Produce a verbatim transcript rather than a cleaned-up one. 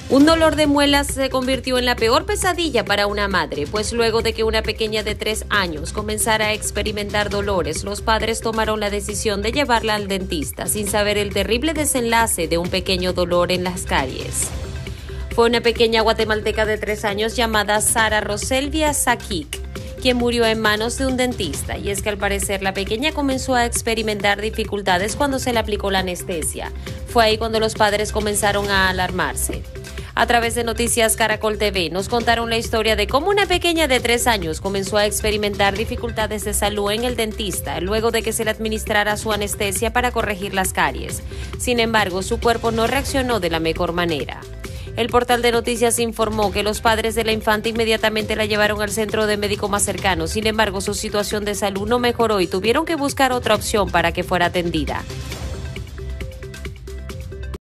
Un dolor de muelas se convirtió en la peor pesadilla para una madre, pues luego de que una pequeña de tres años comenzara a experimentar dolores, los padres tomaron la decisión de llevarla al dentista, sin saber el terrible desenlace de un pequeño dolor en las caries. Fue una pequeña guatemalteca de tres años llamada Sara Roselvia Sakic, quien murió en manos de un dentista, y es que al parecer la pequeña comenzó a experimentar dificultades cuando se le aplicó la anestesia. Fue ahí cuando los padres comenzaron a alarmarse. A través de Noticias Caracol T V nos contaron la historia de cómo una pequeña de tres años comenzó a experimentar dificultades de salud en el dentista luego de que se le administrara su anestesia para corregir las caries. Sin embargo, su cuerpo no reaccionó de la mejor manera. El portal de noticias informó que los padres de la infanta inmediatamente la llevaron al centro de médico más cercano. Sin embargo, su situación de salud no mejoró y tuvieron que buscar otra opción para que fuera atendida.